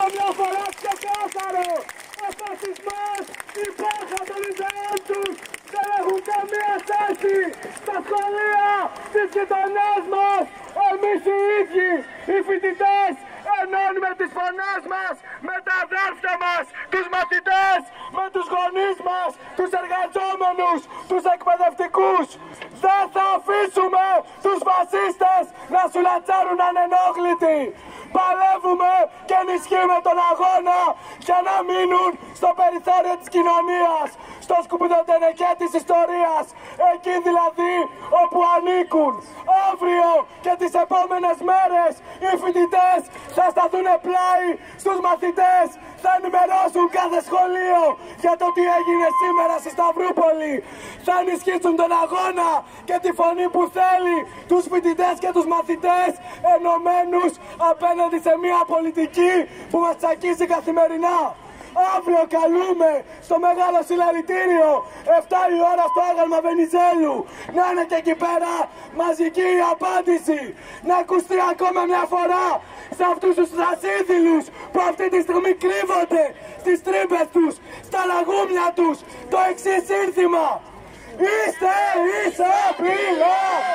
μια φορά ξεκάθαρο. Ο φασισμός υπέρ των ιδεών τους δεν έχουν καμία θέση στα σχολεία της γειτονιάς μας. Εμείς οι ίδιοι, οι φοιτητές, ενώνουμε τις φωνές μας με τα αδέρφια μας, τους μαθητές, με τους γονείς μας, τους εργαζόμενους, τους εκπαιδευτικούς. Δεν θα αφήσουμε τους φασίστες να σουλατσάρουν ανενόχλητοι. Παλεύουμε και ενισχύουμε τον αγώνα για να μείνουν στο περιθώριο της κοινωνίας, στο σκουπιδοτενεκέ της ιστορίας, εκεί δηλαδή όπου ανήκουν. Αύριο και τις επόμενες μέρες οι φοιτητές θα σταθούν πλάι στους μαθητές, θα ενημερώσουν κάθε σχολείο για το τι έγινε σήμερα στη Σταυρούπολη. Θα ενισχύσουν τον αγώνα και τη φωνή που θέλει τους φοιτητές και τους μαθητές ενωμένους απέναντι σε μια πολιτική που μας τσακίζει καθημερινά. Αύριο καλούμε στο μεγάλο συλλαλητήριο 7 η ώρα στο άγαλμα Βενιζέλου να είναι και εκεί πέρα μαζική η απάντηση. Να ακουστεί ακόμα μια φορά σε αυτούς τους ρασίδηλους που αυτή τη στιγμή κρύβονται στις τρύπες τους, στα λαγούμια τους, το εξής σύνθημα: είστε ίσοπηλό!